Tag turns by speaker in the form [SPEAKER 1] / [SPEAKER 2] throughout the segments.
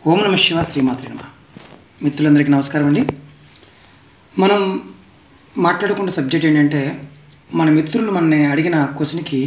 [SPEAKER 1] ఓం నమః శివాయ శ్రీమాత్రే నమః. మిత్రులందరికీ నమస్కారం అండి. మనం మాట్లాడుకున్న సబ్జెక్ట్ ఏంటంటే, మన మిత్రులు మనని అడిగిన క్వశ్చన్కి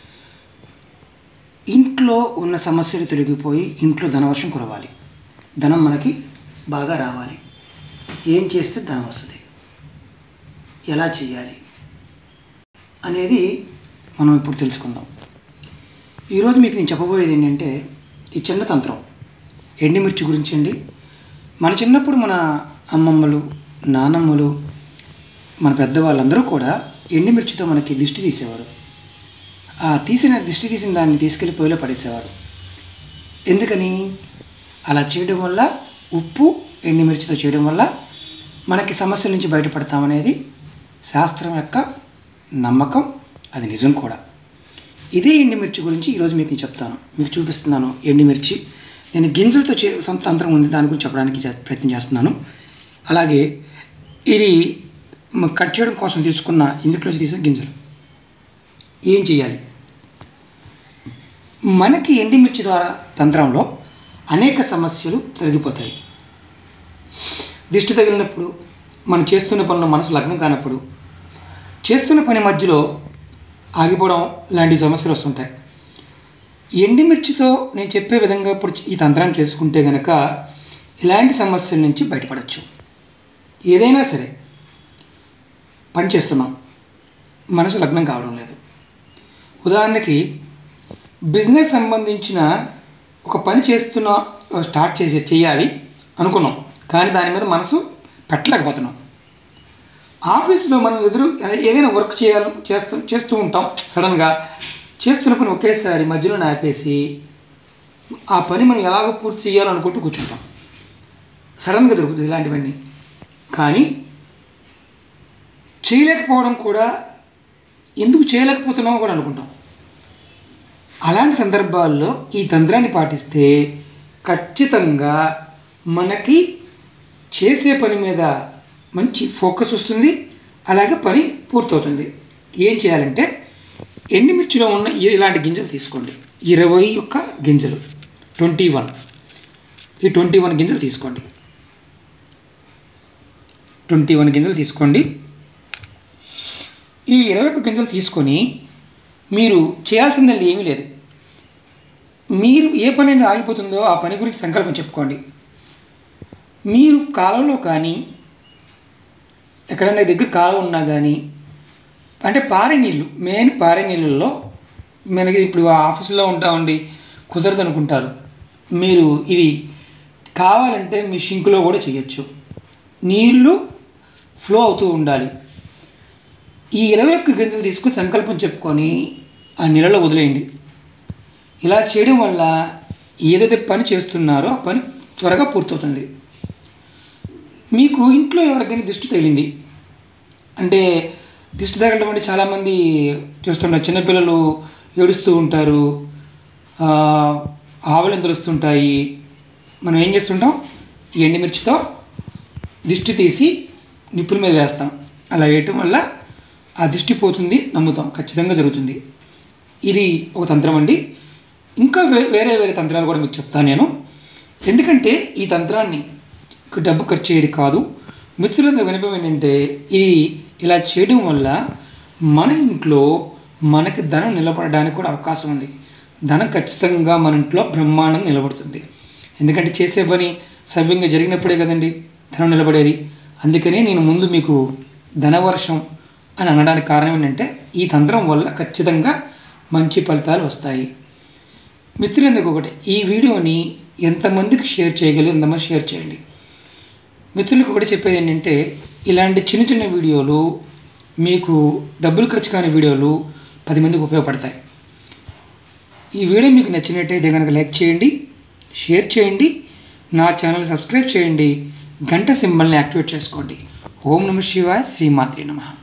[SPEAKER 1] ఇంట్లో ఉన్న సమస్యలు తొలగిపోయి ఇంట్లో ధనవర్షం కురవాలి, ధనం మనకి బాగా రావాలి, ఏం చేస్తే ధనం వస్తుంది, ఎలా చేయాలి అనేది మనం ఇప్పుడు తెలుసుకుందాం. ఈరోజు మీకు నేను చెప్పబోయేది ఏంటంటే, ఈ చిన్న తంత్రం ఎండుమిర్చి గురించి అండి. మన చిన్నప్పుడు మన అమ్మమ్మలు, నానమ్మలు, మన పెద్దవాళ్ళందరూ కూడా ఎండుమిర్చితో మనకి దిష్టి తీసేవారు. ఆ దిష్టి తీసిన దాన్ని తీసుకెళ్ళి పొయ్యిలో పడేసేవారు. ఎందుకని అలా చేయడం వల్ల, ఉప్పు ఎండుమిర్చితో చేయడం వల్ల మనకి సమస్యల నుంచి బయటపడతామనేది శాస్త్రం యొక్క నమ్మకం, అది నిజం కూడా. ఇదే ఎండుమిర్చి గురించి ఈరోజు మీకు నేను చెప్తాను, మీకు చూపిస్తున్నాను. ఎండుమిర్చి నేను గింజలతో తంత్రం ఉంది, దాని గురించి చెప్పడానికి ప్రయత్నం చేస్తున్నాను. అలాగే ఇది కట్ చేయడం కోసం తీసుకున్న ఇందులో తీసిన గింజలు ఏం చేయాలి. మనకి ఎండుమిర్చి ద్వారా తంత్రంలో అనేక సమస్యలు తొలగిపోతాయి. దిష్టి తగిలినప్పుడు, మనం చేస్తున్న పనులు మనసు లగ్నం కానప్పుడు, చేస్తున్న పని మధ్యలో ఆగిపోవడం లాంటి సమస్యలు వస్తుంటాయి. ఎండుమిర్చితో నేను చెప్పే విధంగా ఇప్పుడు ఈ తంత్రాన్ని చేసుకుంటే కనుక ఇలాంటి సమస్యల నుంచి బయటపడవచ్చు. ఏదైనా సరే పని చేస్తున్నాం, మనసు లగ్నం కావడం లేదు. ఉదాహరణకి బిజినెస్ సంబంధించిన ఒక పని స్టార్ట్ చేయాలి అనుకున్నాం, కానీ దాని మీద మనసు పెట్టలేకపోతున్నాం. ఆఫీస్లో మనం ఏదైనా వర్క్ చేస్తూ ఉంటాం. సడన్గా చేస్తున్న పని ఒకేసారి మధ్యలో ఆపేసి ఆ పని మనం ఎలాగో పూర్తి చేయాలనుకుంటూ కూర్చుంటాం. సడన్గా దొరుకుతుంది ఇలాంటివన్నీ. కానీ చేయలేకపోవడం కూడా, ఎందుకు చేయలేకపోతున్నామో కూడా అనుకుంటాం. అలాంటి సందర్భాల్లో ఈ తంత్రాన్ని పాటిస్తే ఖచ్చితంగా మనకి చేసే పని మీద మంచి ఫోకస్ వస్తుంది, అలాగే పని పూర్తవుతుంది. ఏం చేయాలంటే, ఎండుమిర్చిలో ఉన్న ఇలాంటి గింజలు తీసుకోండి. 21 గింజలు, 21, ఈ 21 గింజలు తీసుకోండి. 21 గింజలు తీసుకోండి. ఈ 21 గింజలు తీసుకొని మీరు చేయాల్సింది ఏమీ లేదు. మీరు ఏ పని అనేది ఆగిపోతుందో ఆ పని గురించి సంకల్పం చెప్పుకోండి. మీరు కాలంలో కానీ ఎక్కడైనా దగ్గర కాలం ఉన్నా కానీ, అంటే పారే నీళ్ళు, మెయిన్ పారే నీళ్ళల్లో, మనకి ఇప్పుడు ఆఫీసులో ఉంటామండి, కుదరదు అనుకుంటారు. మీరు ఇది కావాలంటే మీ షింకులో కూడా చేయొచ్చు. నీళ్ళు ఫ్లో అవుతూ ఉండాలి. ఈ 21 గింజలు తీసుకుని సంకల్పం చెప్పుకొని ఆ నీళ్ళలో వదిలేయండి. ఇలా చేయడం వల్ల ఏదైతే పని చేస్తున్నారో ఆ పని త్వరగా పూర్తవుతుంది. మీకు ఇంట్లో ఎవరికైనా దిష్టి తగిలింది అంటే, దిష్టి తగలడం అంటే చాలామంది చూస్తుంటారు. చిన్నపిల్లలు ఏడుస్తూ ఉంటారు, ఆవులను తెలుస్తుంటాయి. మనం ఏం చేస్తుంటాం, ఎండుమిర్చితో దిష్టి తీసి నిప్పుల మీద వేస్తాం. అలా వేయటం వల్ల ఆ దిష్టి పోతుంది, నమ్ముతాం, ఖచ్చితంగా జరుగుతుంది. ఇది ఒక తంత్రం అండి. ఇంకా వేరే తంత్రాలు కూడా మీకు చెప్తాను నేను. ఎందుకంటే ఈ తంత్రాన్ని డబ్బు ఖర్చు అయ్యేది కాదు. మిత్రులందరూ వినపం ఏంటంటే, ఇలా చేయడం వల్ల మన ఇంట్లో మనకి ధనం నిలబడడానికి కూడా అవకాశం ఉంది. ధనం ఖచ్చితంగా మన ఇంట్లో బ్రహ్మాండంగా నిలబడుతుంది. ఎందుకంటే చేసే పని సవ్యంగా జరిగినప్పుడే కదండి ధనం నిలబడేది. అందుకనే నేను ముందు మీకు ధనవర్షం అని అనడానికి కారణం ఏంటంటే, ఈ తంత్రం వల్ల ఖచ్చితంగా మంచి ఫలితాలు వస్తాయి. మిత్రులందరికీ ఒకటి, ఈ వీడియోని ఎంతమందికి షేర్ చేయగలిగి ఎంతమంది షేర్ చేయండి. మిత్రులకు ఒకటి చెప్పేది ఏంటంటే, ఇలాంటి చిన్న చిన్న వీడియోలు, మీకు డబ్బులు ఖర్చు కాని వీడియోలు 10 మందికి ఉపయోగపడతాయి. ఈ వీడియో మీకు నచ్చినట్టయితే కనుక లైక్ చేయండి, షేర్ చేయండి, నా ఛానల్ సబ్స్క్రైబ్ చేయండి, గంట సింబల్ని యాక్టివేట్ చేసుకోండి. ఓం నమః శివాయ శ్రీమాత్రే నమః.